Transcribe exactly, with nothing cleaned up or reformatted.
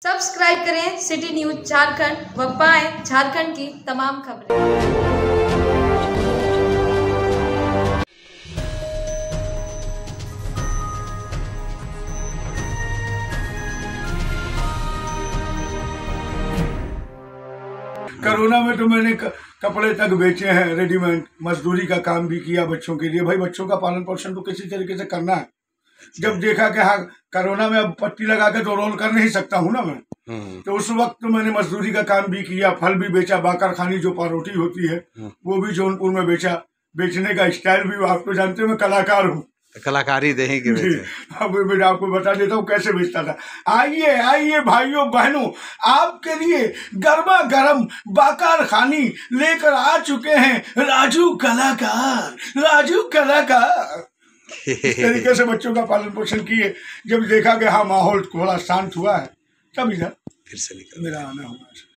Subscribe करें city news Jharkhand व पाएं झारखंड की तमाम खबरें। कोरोना में तो मैंने कपड़े तक बेचे हैं, रेडीमेड, मजदूरी का काम भी किया बच्चों के लिए। भाई बच्चों का पालन पोषण तो किसी तरीके से करना है। जब देखा कि हाँ कोरोना में अब पट्टी लगा के तो रोल कर नहीं सकता हूँ ना मैं, तो उस वक्त तो मैंने मजदूरी का काम भी किया, फल भी बेचा, बाकर खानी जो पारोटी होती है वो भी जौनपुर में बेचा। बेचने का स्टाइल भी आप तो जानते हो, मैं कलाकार हूँ, कलाकारी देंगे। अब मैं आपको बता देता हूँ कैसे बेचता था। आइए आइए भाइयों बहनों, आपके लिए गर्मा गर्म बाकार खानी लेकर आ चुके हैं राजू कलाकार। राजू कलाकार इस तरीके से बच्चों का पालन पोषण किए। जब देखा कि हाँ माहौल थोड़ा शांत हुआ है, तब इधर फिर से निकल मेरा आना हुआ।